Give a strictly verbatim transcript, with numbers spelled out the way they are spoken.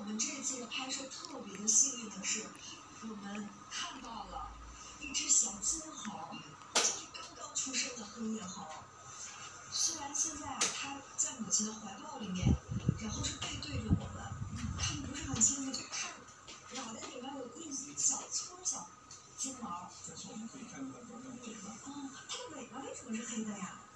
们这次的拍摄特别的幸运的是，我们看到了一只小金猴，就是刚刚出生的黑叶猴。虽然现在啊，它在母亲的怀抱里面，然后是背对着我们，看不是很清楚，就看脑袋里面有一小撮小金毛。 这是我们可以看到它的尾巴。 哦，它的尾巴为什么是黑的呀？